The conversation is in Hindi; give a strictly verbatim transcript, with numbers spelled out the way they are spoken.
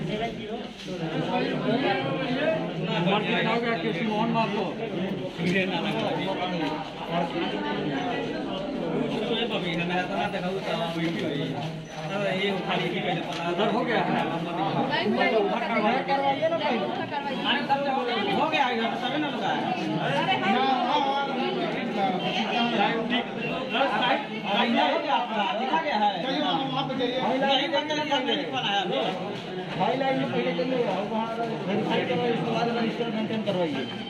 हो गया हो गया तभी ना लगा हाईलाइट में पहले चलिए वहाँ वेरीफाई करवाइए, उसके बाद रजिस्टर मेंटेन करवाइए।